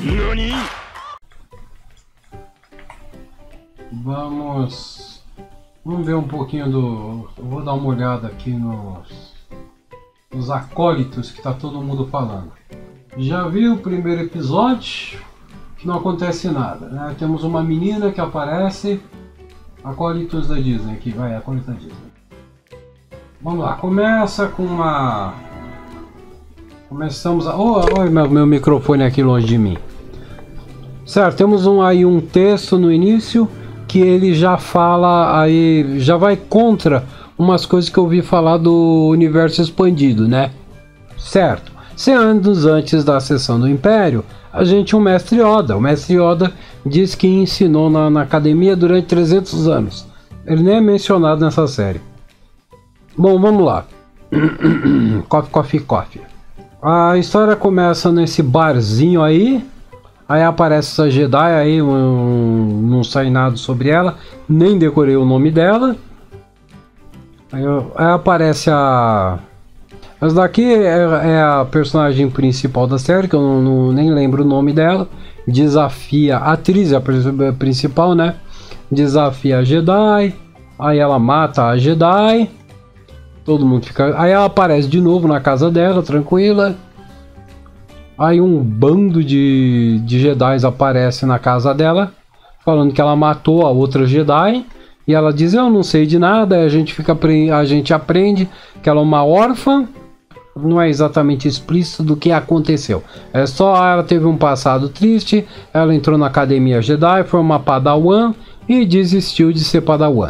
Vamos ver um pouquinho do... Eu vou dar uma olhada aqui nos acólitos que tá todo mundo falando. Já vi o primeiro episódio, que não acontece nada, né? Temos uma menina que aparece, acólitos da Disney, aqui vai, acólitos da Disney. Vamos lá, começa com uma... Começamos a... Olha meu microfone aqui longe de mim. Certo, temos aí um texto no início que ele já fala, aí já vai contra umas coisas que eu ouvi falar do universo expandido, né? Certo. 100 anos antes da ascensão do Império, a gente tinha o Mestre Yoda. O Mestre Yoda diz que ensinou na academia durante 300 anos. Ele nem é mencionado nessa série. Bom, vamos lá. Coffee. A história começa nesse barzinho aí. Aí aparece essa Jedi aí, não sai nada sobre ela. Nem decorei o nome dela. Aí aparece a... Essa daqui é a personagem principal da série, que eu nem lembro o nome dela. Desafia a atriz, a principal, né? Desafia a Jedi. Aí ela mata a Jedi. Todo mundo fica... Aí ela aparece de novo na casa dela, tranquila. Aí um bando de Jedi aparece na casa dela, falando que ela matou a outra Jedi. E ela diz, eu não sei de nada. A gente aprende que ela é uma órfã. Não é exatamente explícito do que aconteceu. É só ela teve um passado triste. Ela entrou na academia Jedi, foi uma Padawan e desistiu de ser Padawan.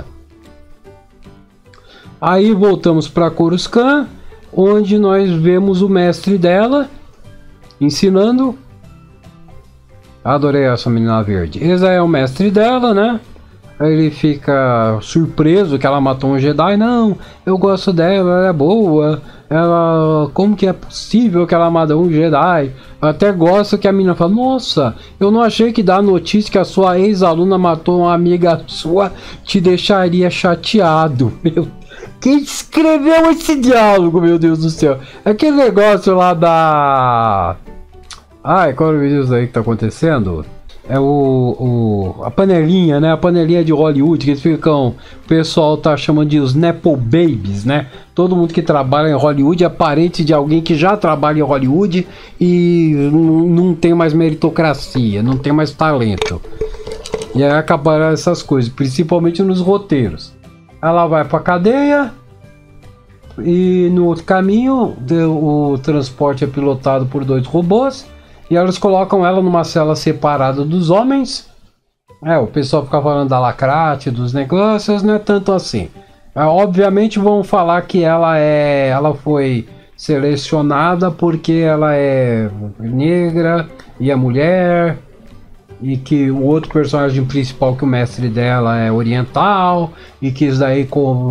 Aí voltamos para Coruscant, onde nós vemos o mestre dela ensinando. Adorei essa menina verde. Esse é o mestre dela, né? Aí ele fica surpreso que ela matou um Jedi. Não, eu gosto dela, ela é boa. Ela, como que é possível que ela matou um Jedi? Eu até gosto que a menina fala, nossa, eu não achei que dar a notícia que a sua ex-aluna matou uma amiga sua te deixaria chateado. Meu, quem escreveu esse diálogo, meu Deus do céu? Aquele negócio lá da... Ai, qual é o vídeo aí que tá acontecendo? É a panelinha, né? A panelinha de Hollywood, que eles ficam... O pessoal tá chamando de os Nepo Babies, né? Todo mundo que trabalha em Hollywood é parente de alguém que já trabalha em Hollywood e não tem mais meritocracia, não tem mais talento. E aí acabaram essas coisas, principalmente nos roteiros. Ela vai pra cadeia e no outro caminho o transporte é pilotado por 2 robôs. E eles colocam ela numa cela separada dos homens. O pessoal fica falando da lacrate, dos negócios, não é tanto assim. Obviamente vão falar que ela foi selecionada porque ela é negra e é mulher. E que o outro personagem principal, que o mestre dela é oriental. E que isso daí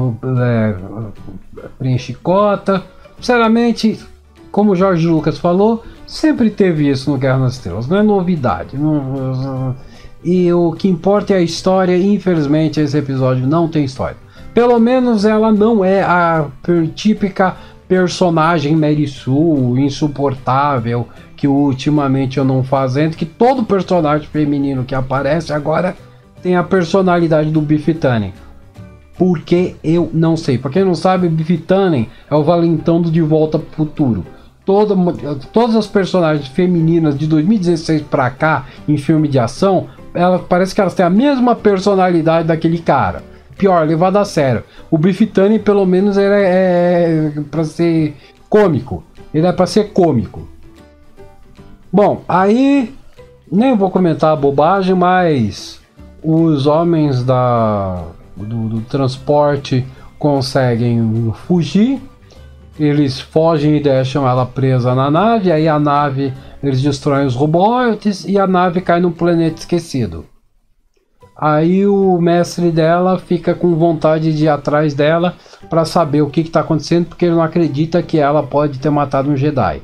preenche cota. Sinceramente, como o Jorge Lucas falou, sempre teve isso no Guerra nas Estrelas, não é novidade. E o que importa é a história. Infelizmente esse episódio não tem história. Pelo menos ela não é a típica personagem Mary Sue, insuportável, que ultimamente eu não fazendo, que todo personagem feminino que aparece agora tem a personalidade do Biff Tannen. Porque eu não sei. Pra quem não sabe, Biff Tannen é o valentão do De Volta pro Futuro. Todas as personagens femininas de 2016 pra cá em filme de ação, parece que elas têm a mesma personalidade daquele cara. Pior, levado a sério. O Biff Tannen, pelo menos, ele é pra ser cômico. Ele é pra ser cômico. Bom, aí nem vou comentar a bobagem, mas os homens do transporte conseguem fugir. Eles fogem e deixam ela presa na nave. Aí a nave, eles destroem os robôs e a nave cai num planeta esquecido. Aí o mestre dela fica com vontade de ir atrás dela para saber o que está acontecendo, porque ele não acredita que ela pode ter matado um Jedi.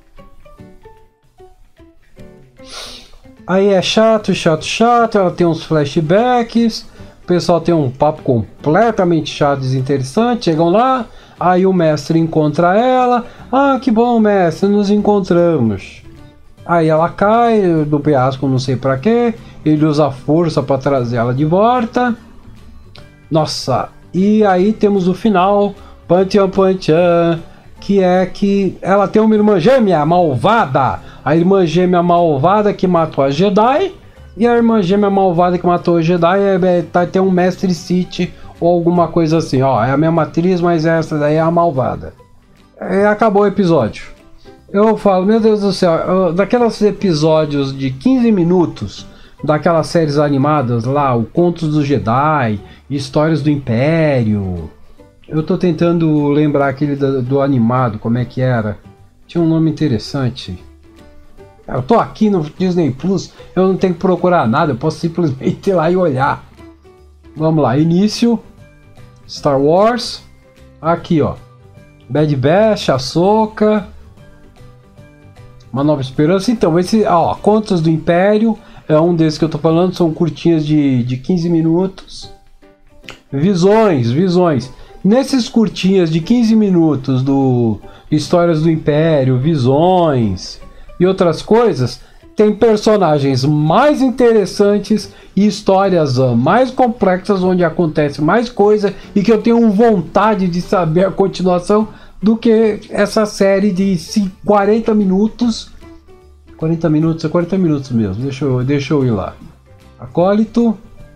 Aí é chato, ela tem uns flashbacks, o pessoal tem um papo completamente chato, desinteressante, chegam lá, aí o mestre encontra ela, que bom mestre, nos encontramos. Aí ela cai do penhasco, não sei pra quê. Ele usa a força pra trazer ela de volta. Nossa, e aí temos o final, Panchan Panchan, que é que ela tem uma irmã gêmea malvada. A irmã gêmea malvada que matou a Jedi. E a irmã gêmea malvada que matou a Jedi tem um mestre Sith ou alguma coisa assim. Ó, é a mesma atriz, mas essa daí é a malvada. E acabou o episódio. Eu falo, meu Deus do céu, daqueles episódios de 15 minutos, daquelas séries animadas lá, o Contos do Jedi, Histórias do Império. Eu tô tentando lembrar aquele do animado, como é que era. Tinha um nome interessante. Eu tô aqui no Disney Plus, eu não tenho que procurar nada, eu posso simplesmente ir lá e olhar. Vamos lá, início, Star Wars, aqui ó, Bad Batch, Ahsoka, Uma Nova Esperança. Então, esse, ó, Contos do Império, é um desses que eu tô falando, são curtinhas de 15 minutos. Visões. Nesses curtinhas de 15 minutos do Histórias do Império, Visões e outras coisas, tem personagens mais interessantes e histórias mais complexas, onde acontece mais coisa e que eu tenho vontade de saber a continuação do que essa série de 40 minutos. 40 minutos, é 40 minutos mesmo. Deixa eu ir lá. Acólito.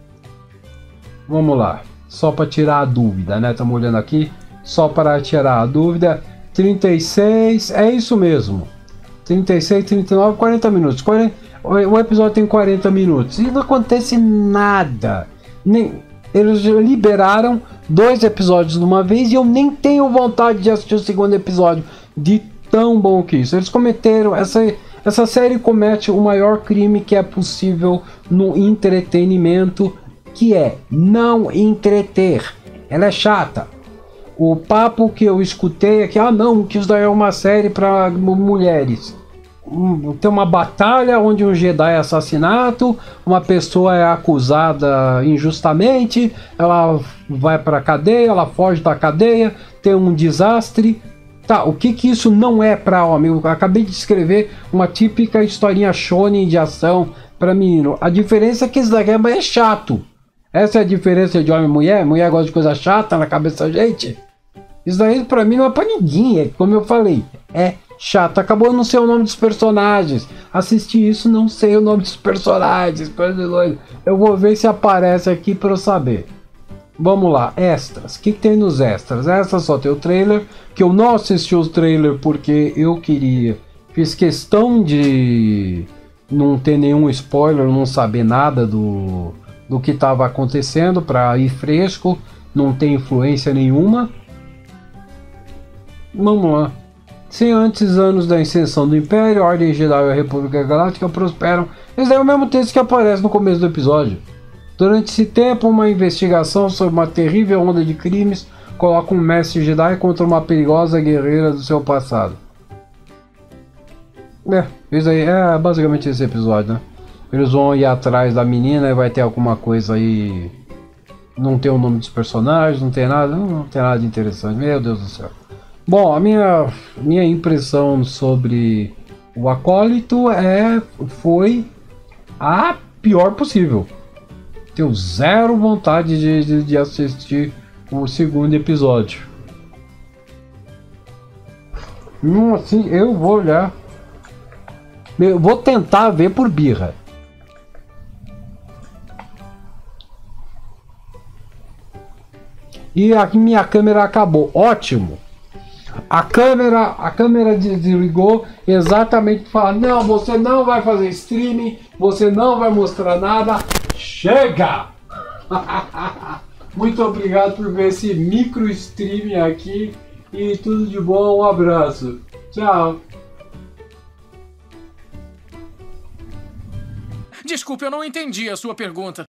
Vamos lá. Só para tirar a dúvida, né? Estamos olhando aqui. Só para tirar a dúvida. 36, é isso mesmo. 36, 39, 40 minutos. O episódio tem 40 minutos. E não acontece nada. Eles liberaram 2 episódios de uma vez e eu nem tenho vontade de assistir o segundo episódio. De tão bom que isso. Eles cometeram... Essa série comete o maior crime que é possível no entretenimento, que é não entreter. Ela é chata. O papo que eu escutei é que, não, que isso daí é uma série para mulheres. Tem uma batalha onde um Jedi é assassinato, uma pessoa é acusada injustamente, ela vai para a cadeia, ela foge da cadeia, tem um desastre. Tá, o que isso não é para homem? Eu acabei de escrever uma típica historinha shonen de ação para menino. A diferença é que isso daqui é chato. Essa é a diferença de homem e mulher. Mulher gosta de coisa chata na cabeça da gente. Isso daí pra mim não é pra ninguém. É como eu falei, é chato. Acabou, eu não sei o nome dos personagens. Assisti isso, não sei o nome dos personagens. Coisa de doido. Eu vou ver se aparece aqui pra eu saber. Vamos lá, extras. O que tem nos extras? Extras só tem o trailer, que eu não assisti o trailer porque eu queria. Fiz questão de não ter nenhum spoiler, não saber nada do que estava acontecendo, para ir fresco, não tem influência nenhuma. Vamos lá. 100 antes anos da ascensão do Império, a Ordem Jedi e a República Galáctica prosperam. Esse é o mesmo texto que aparece no começo do episódio. Durante esse tempo, uma investigação sobre uma terrível onda de crimes coloca um mestre Jedi contra uma perigosa guerreira do seu passado. Isso aí é basicamente esse episódio, né? Eles vão ir atrás da menina e vai ter alguma coisa aí. Não tem o nome dos personagens, não tem nada de interessante. Meu Deus do céu. Bom, a minha impressão sobre o Acólito foi a pior possível. Tenho zero vontade de assistir o segundo episódio. Assim, eu vou olhar. Eu vou tentar ver por birra. E aqui minha câmera acabou. Ótimo. A câmera desligou exatamente para falar: não, você não vai fazer streaming, você não vai mostrar nada. Chega! Muito obrigado por ver esse micro streaming aqui e tudo de bom. Um abraço. Tchau. Desculpe, eu não entendi a sua pergunta.